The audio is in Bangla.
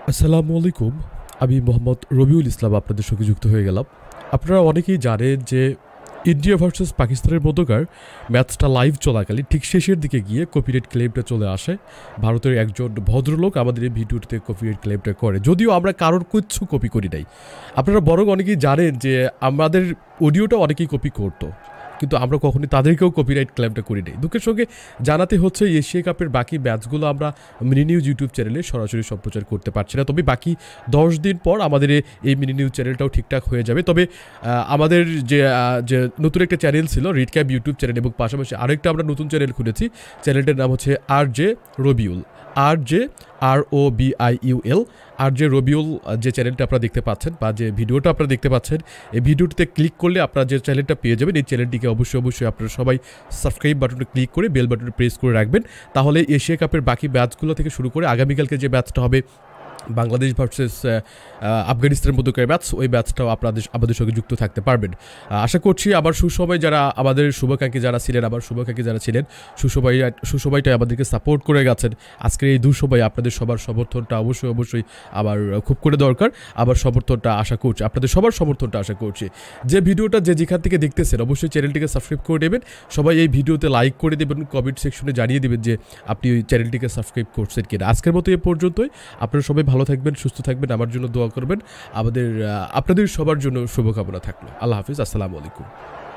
আসসালামু আলাইকুম। আমি মোহাম্মদ রবিউল ইসলাম আপনাদের সঙ্গে যুক্ত হয়ে গেলাম। আপনারা অনেকেই জানেন যে ইন্ডিয়া ভার্সেস পাকিস্তানের মধ্যকার ম্যাচটা লাইভ চলাকালীন ঠিক শেষের দিকে গিয়ে কপিরাইট ক্লেমটা চলে আসে। ভারতের একজন ভদ্রলোক আমাদের এই ভিডিওটিতে কপিরাইট ক্লেমটা করে, যদিও আমরা কারোর কিচ্ছু কপি করি নাই। আপনারা বরং অনেকেই জানেন যে আমাদের অডিওটা অনেকেই কপি করতো, কিন্তু আমরা কখনোই তাদেরকেও কপিরাইট ক্লেমটা করি নাই। দুঃখের সঙ্গে জানাতে হচ্ছে এশিয়া কাপের বাকি ম্যাচগুলো আমরা মিনি নিউজ ইউটিউব চ্যানেলে সরাসরি সম্প্রচার করতে পারছি না। তবে বাকি 10 দিন পর আমাদের এই মিনি নিউজ চ্যানেলটাও ঠিকঠাক হয়ে যাবে। তবে আমাদের যে নতুন একটা চ্যানেল ছিল রিড ক্যাপ ইউটিউব চ্যানেল, এবং পাশাপাশি আরেকটা আমরা নতুন চ্যানেল খুলেছি। চ্যানেলটার নাম হচ্ছে RJ Rabiul, RJROBIUL। RJ Rabiul যে চ্যানেলটা আপনারা দেখতে পাচ্ছেন বা যে ভিডিওটা আপনারা দেখতে পাচ্ছেন, এই ভিডিওটিতে ক্লিক করলে আপনারা যে চ্যানেলটা পেয়ে যাবেন। এই চ্যানেলটিকে অবশ্যই আপনারা সবাই সাবস্ক্রাইব বাটনে ক্লিক করে বেল বাটনে প্রেস করে রাখবেন। তাহলে এশিয়া কাপের বাকি ম্যাচগুলো থেকে শুরু করে আগামীকালকে যে ম্যাচটা হবে বাংলাদেশ ভার্সেস আফগানিস্তানের মধ্যকার ম্যাচ, ওই ম্যাচটাও আমাদের সঙ্গে যুক্ত থাকতে পারবেন। আশা করছি আবার সুসময় যারা আমাদের শুভাকাঙ্ক্ষী যারা ছিলেন, আবার শুভাকাঙ্ক্ষী যারা ছিলেন, সুসময়টাই আমাদেরকে সাপোর্ট করে গেছেন। আজকের এই দুঃসময় আপনাদের সবার সমর্থনটা অবশ্যই আবার খুব করে দরকার। আবার সমর্থনটা আশা করছি, আপনাদের সবার সমর্থনটা আশা করছি। যে ভিডিওটা যেখান থেকে দেখতেছেন অবশ্যই চ্যানেলটিকে সাবস্ক্রাইব করে দেবেন। সবাই এই ভিডিওতে লাইক করে দেবেন, কমেন্ট সেকশনে জানিয়ে দেবেন যে আপনি ওই চ্যানেলটিকে সাবস্ক্রাইব করছেন কিনা। আজকের মতো এ পর্যন্তই। আপনারা সবাই ভালো থাকবেন, সুস্থ থাকবেন, আমার জন্য দোয়া করবেন। আপনাদের সবার জন্য শুভকামনা থাকলো। আল্লাহ হাফিজ, আসসালামু আলাইকুম।